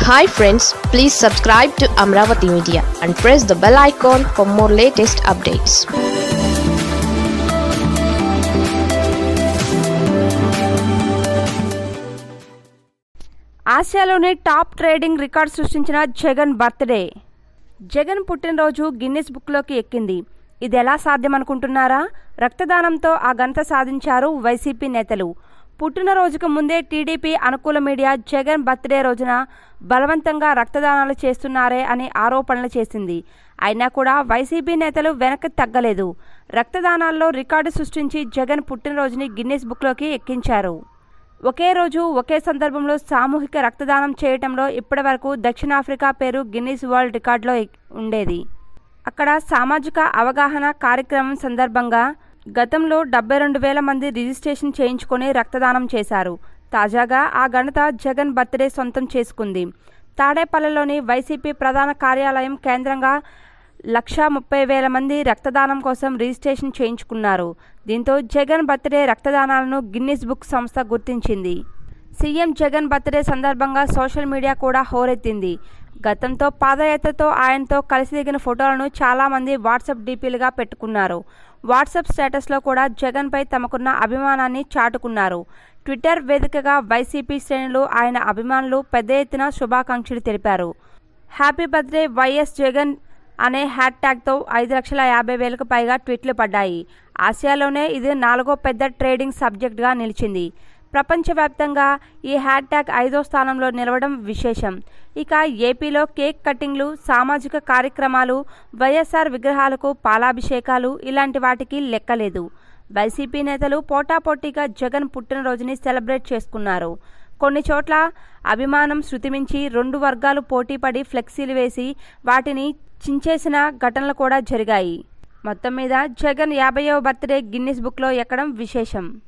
Hi friends, please subscribe to Amaravathi Media and press the bell icon for more latest updates. ఆసియాలోని top trading record సృష్టించిన Jagan birthday. Jagan పుట్టినరోజు Guinness బుక్లోకి ఎక్కింది. ఇది ఎలా సాధ్యమనుకుంటున్నారా? రక్తదానంతో ఆ ఘనత సాధించారు వైసీపీ నేతలు. పుట్టినరోజుకు ముందే టీడీపీ అనుకూల మీడియా జగన్ బర్త్డే రోజున బలవంతంగా రక్తదానాలు చేస్తున్నారే అని ఆరోపణలు చేసింది. అయినా కూడా వైసీపీ నేతలు వెనక్కి తగ్గలేదు. రక్తదానాల్లో రికార్డు సృష్టించి జగన్ పుట్టినరోజుని గిన్నిస్ బుక్లోకి ఎక్కించారు. ఒకే రోజు ఒకే సందర్భంలో సామూహిక రక్తదానం చేయటంలో ఇప్పటివరకు దక్షిణాఫ్రికా పేరు గిన్నిస్ వరల్డ్ రికార్డులో ఉండేది. అక్కడ సామాజిక అవగాహన కార్యక్రమం సందర్భంగా గతంలో 72,000 మంది రిజిస్ట్రేషన్ చేయించుకొని రక్తదానం చేశారు. తాజాగా ఆ ఘనత జగన్ బర్త్డే సొంతం చేసుకుంది. తాడేపల్లిలోని వైసీపీ ప్రధాన కార్యాలయం కేంద్రంగా 130,000 మంది రక్తదానం కోసం రిజిస్ట్రేషన్ చేయించుకున్నారు. దీంతో జగన్ బర్త్డే రక్తదానాలను గిన్నిస్ బుక్ సంస్థ గుర్తించింది. సీఎం జగన్ బర్త్డే సందర్భంగా సోషల్ మీడియా కూడా హోరెత్తింది. గతంతో పాదయాత్రతో ఆయనతో కలిసి దిగిన ఫోటోలను చాలామంది వాట్సాప్ డీపీలుగా పెట్టుకున్నారు. వాట్సాప్ స్టేటస్లో కూడా జగన్పై తమకున్న అభిమానాన్ని చాటుకున్నారు. ట్విట్టర్ వేదికగా వైసీపీ శ్రేణులు ఆయన అభిమానులు పెద్ద ఎత్తున శుభాకాంక్షలు తెలిపారు. హ్యాపీ బర్త్డే వైఎస్ జగన్ అనే హ్యాష్ ట్యాగ్తో 5,50,000కు పైగా ట్వీట్లు పడ్డాయి. ఆసియాలోనే ఇది 4వ పెద్ద ట్రేడింగ్ సబ్జెక్టుగా నిలిచింది. ప్రపంచవ్యాప్తంగా ఈ హ్యాష్ ట్యాగ్ 5వ స్థానంలో నిలవడం విశేషం. ఇక ఏపీలో కేక్ కటింగ్లు, సామాజిక కార్యక్రమాలు, వైఎస్ఆర్ విగ్రహాలకు పాలాభిషేకాలు ఇలాంటి వాటికి లెక్కలేదు. వైసీపీ నేతలు పోటాపోటీగా జగన్ పుట్టినరోజుని సెలబ్రేట్ చేసుకున్నారు. కొన్ని చోట్ల అభిమానం శృతిమించి 2 వర్గాలు పోటీపడి ఫ్లెక్సీలు వేసి వాటిని చించేసిన ఘటనలు కూడా జరిగాయి. మొత్తం మీద జగన్ 50వ బర్త్డే గిన్నిస్ బుక్లో ఎక్కడం విశేషం.